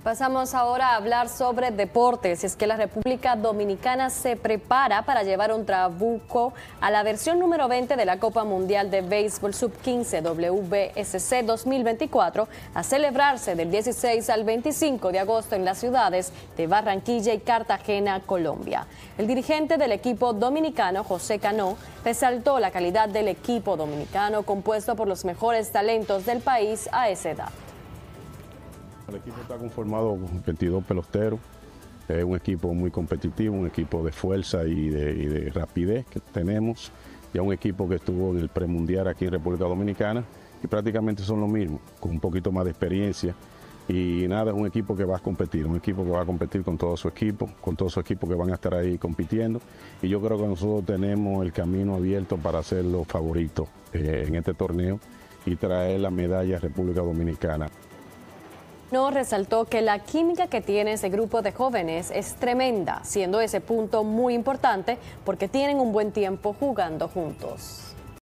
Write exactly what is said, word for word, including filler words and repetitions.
Pasamos ahora a hablar sobre deportes. Y es que la República Dominicana se prepara para llevar un trabuco a la versión número veinte de la Copa Mundial de Béisbol Sub quince W B S C dos mil veinticuatro a celebrarse del dieciséis al veinticinco de agosto en las ciudades de Barranquilla y Cartagena, Colombia. El dirigente del equipo dominicano, José Cano, resaltó la calidad del equipo dominicano compuesto por los mejores talentos del país a esa edad. El equipo está conformado con veintidós peloteros, es un equipo muy competitivo, un equipo de fuerza y de, y de rapidez que tenemos, ya un equipo que estuvo en el premundial aquí en República Dominicana y prácticamente son lo mismo, con un poquito más de experiencia y nada, es un equipo que va a competir, un equipo que va a competir con todo su equipo, con todo su equipo que van a estar ahí compitiendo y yo creo que nosotros tenemos el camino abierto para ser los favoritos eh, en este torneo y traer la medalla a República Dominicana. No resaltó que la química que tiene ese grupo de jóvenes es tremenda, siendo ese punto muy importante porque tienen un buen tiempo jugando juntos.